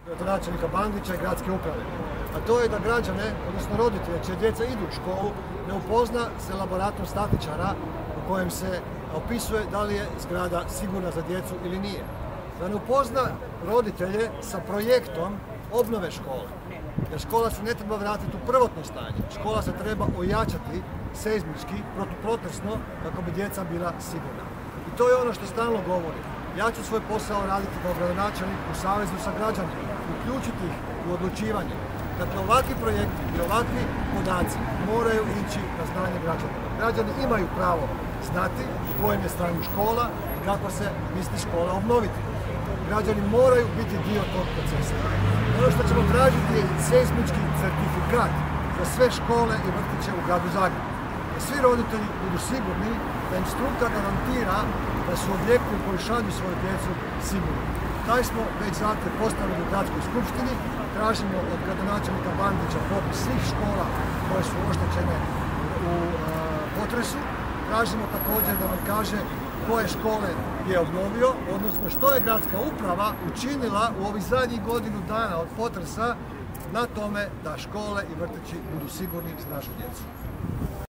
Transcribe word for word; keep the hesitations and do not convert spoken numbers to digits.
gradonačelnika Bandića i gradske uprave. A to je da građane, odnosno roditelje, čije djeca idu u školu, ne upozna s elaboratom statičara u kojem se opisuje da li je zgrada sigurna za djecu ili nije. Da ne upozna roditelje sa projektom obnove škole. Jer škola se ne treba vratiti u prvotno stanje. Škola se treba ojačati seizmički, protupotresno, kako bi djeca bila sigurna. I to je ono što stalno govorim. Ja ću svoj posao raditi kao gradonačelnik u savezu sa građanima, uključiti ih u odlučivanje. Dakle, ovakvi projekti i ovakvi podaci moraju ići na znanje građanima. Građani imaju pravo znati u kojem je stanju škola i kako se misli škola obnoviti. Građani moraju biti dio tog procesa. Ono što ćemo tražiti je seizmički certifikat za sve škole i vrtiće u gradu Zagrebu. Da svi roditelji budu sigurni da im struka garantira da su objekti u koji šalju svoju djecu sigurni. Taj smo već zahtjev postavili u gradskoj skupštini. Tražimo od gradonačelnika Bandića popis svih škola koje su oštećene u potresu. Tražimo također da nam kaže koje škole je obnovio, odnosno što je gradska uprava učinila u ovih zadnjih godinu dana od potresa na tome da škole i vrtići budu sigurni za našu djecu.